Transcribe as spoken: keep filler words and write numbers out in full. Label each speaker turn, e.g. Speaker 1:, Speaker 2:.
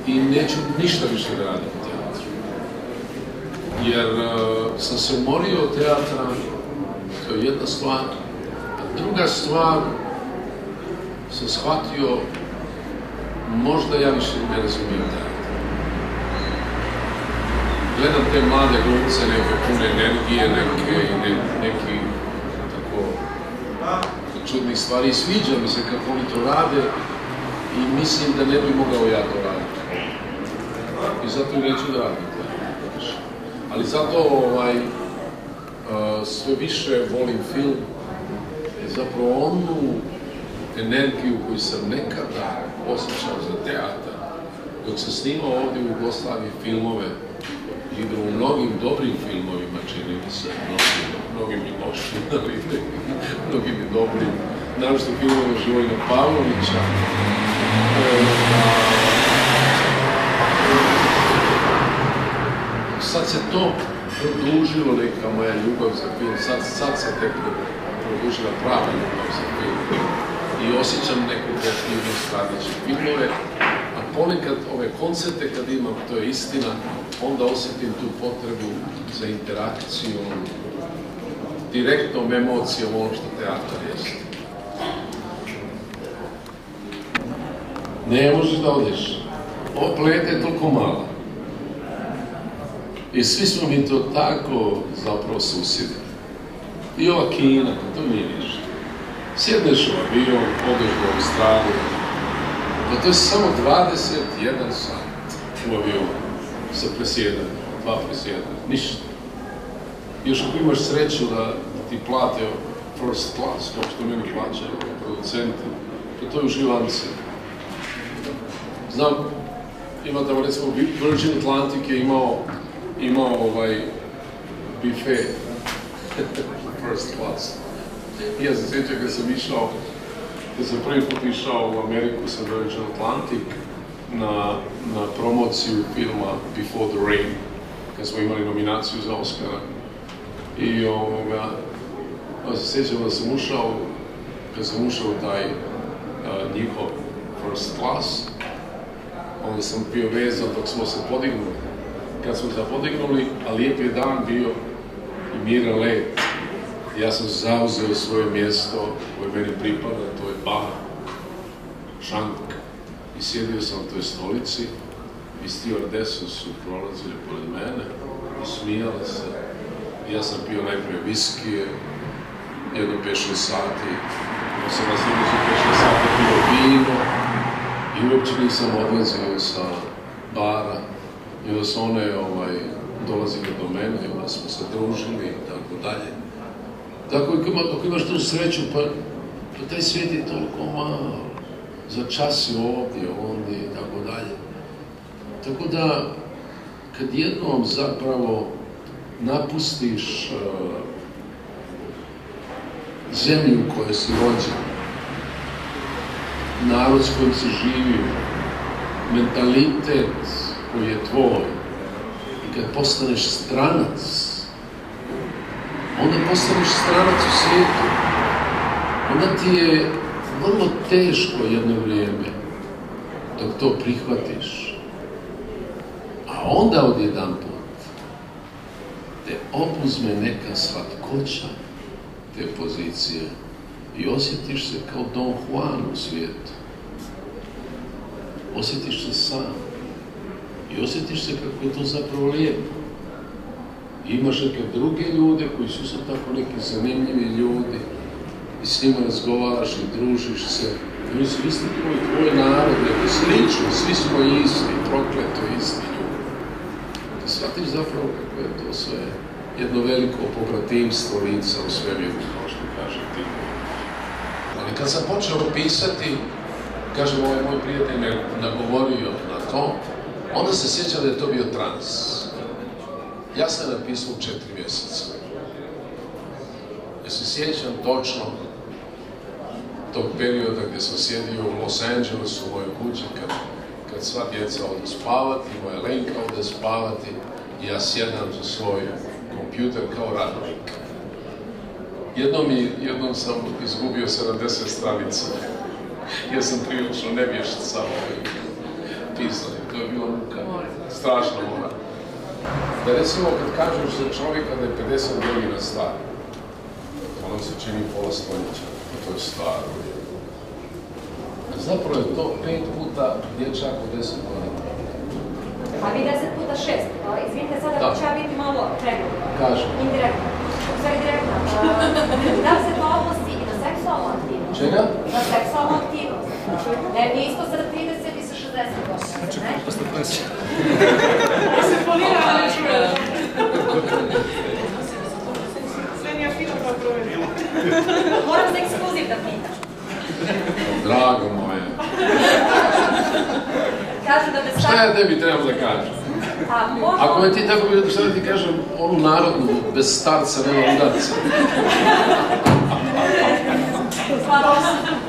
Speaker 1: i neću ništa više da radim u teatru. Jer uh, sam se umorio od teatra, to je jedna stvar. A druga stvar, sam shvatio, možda ja više ne razumijem teatru. Gledam te mlade glumce, neke pune energije, neke, ne, neki tako čudnih stvari. Sviđa mi se kako oni to rade i mislim da ne bi mogao ja to raditi. I zato i neću da radim. Ali zato ovaj, uh, sve više volim film, je zapravo onu energiju koju sam nekada osjećao za teatar. Dok sam snimao ovdje u Jugoslaviji filmove, igra u mnogim dobrim filmovima, čini mi se, mnogim, mnogim i lošim, ali mnogim i dobrim. Naravno filmove Živojina Pavlovića. Sad se to produžilo, neka moja ljubav za film, sad, sad se tek produžila prava ljubav za film. I osjećam neku kreativnost radeći filmove, a ponekad ove koncerte kad imam, to je istina, onda osjetim tu potrebu za interakcijom, direktnom emocijom, ono što teatar jeste. Ne možeš da odeš. Ova pleta je toliko mala. I svi smo mi to tako zapravo susjedi. I ova Kina, to nije ništa. Sjedneš u avion, odeš do Australije, pa to je samo dvadeset jedan sat u avionu sa presjedanjem, dva presjedanja, ništa. Još ako imaš sreću da ti plate first class, kao što meni plaćaju producenti, pa to je uživance. Znam, ima tamo recimo Virgin Atlantic je imao, imao ovaj buffet, first class. I ja se sjećam kad sam išao, kad sam prvi put išao u Ameriku sa Virgin Atlantic na, na promociju filma Before the Rain, kad smo imali nominaciju za Oscara. I ovoga, ja se sjećam da sam ušao, kad sam ušao u taj uh, njihov first class, onda sam bio vezan dok smo se podignuli. Kad smo se podignuli, a lijep je dan bio i miran let. Ja sam zauzeo svoje mjesto koje meni pripada, to je bar, šank. I sjedio sam u toj stolici i stewardese su prolazili pored mene i smijale se. Ja sam pio najprije viskije, jedno pet šest sati, pa sam na sljedeći pet šest sati pio vino i uopće nisam odlazio sa bara. I onda su one ovaj, dolazile do mene i onda smo se družili i tako dalje. Tako ako imaš tu sreću, pa, pa taj svijet je toliko malo, za čas si ovdje, ondje i tako dalje. Tako da, kad jednom zapravo napustiš uh, zemlju u kojoj si rođen, narod s kojim si živio, mentalitet koji je tvoj, i kad postaneš stranac, onda postaneš stranac u svijetu. Onda ti je vrlo teško jedno vrijeme dok to prihvatiš. A onda odjedanput te opuzme neka slatkoća te pozicije i osjetiš se kao Don Juan u svijetu. Osjetiš se sam. I osjetiš se kako je to zapravo lijepo. Imaš neke druge ljude koji su isto tako neki zanimljivi ljudi i s njima razgovaraš i družiš se. I oni su isti koji tvoj narod, neki slični, svi smo isti, prokleto isti ljudi. Ti shvatiš zapravo kako je to sve jedno veliko pobratimstvo lica u svemiru, kao što kaže ti. Ali kad sam počeo pisati, kažem, ovaj moj prijatelj me nagovorio na to, onda se sjećam da je to bio trans. Ja sam napisao u četiri mjeseca. Ja se sjećam točno tog perioda gdje sam sjedio u Los Angelesu u mojoj kući kad, kad sva djeca odu spavati, moja Lenka ode spavati i ja sjedam za svoj kompjuter kao radnik. Jednom, i, jednom sam izgubio sedamdeset stranica jer sam prilično nevješt sa ovim pisanjem. to je bila muka, strašna mora. Da recimo kad kažeš za čovjeka da je pedeset godina star, ono se čini pola stoljeća, to je staro. Zapravo je to pet puta dječak u deset godina.
Speaker 2: A vi deset puta šest, izvinite sada da ću ja biti malo pregovorna.
Speaker 1: Kažem.
Speaker 2: Indirektno. Sve direktno. Da li se to odnosi i na seksualnu aktivnost?
Speaker 1: Čega?
Speaker 2: Na seksualnu aktivnost. Ne, nije isto sa trideset i sa šezdeset godina.
Speaker 3: Čekaj, pa ste pleći.
Speaker 4: Ja se polira, ali čuje. Sve nije fino kao provjerila.
Speaker 2: Moram se ekskluziv da pitam.
Speaker 1: Drago moje.
Speaker 2: Kažu da bez
Speaker 1: Šta ja tebi trebam da kažem?
Speaker 2: A
Speaker 1: ako je ti tako bilo, šta da ti kažem, onu narodnu, bez starca nema udarca.
Speaker 2: Hvala.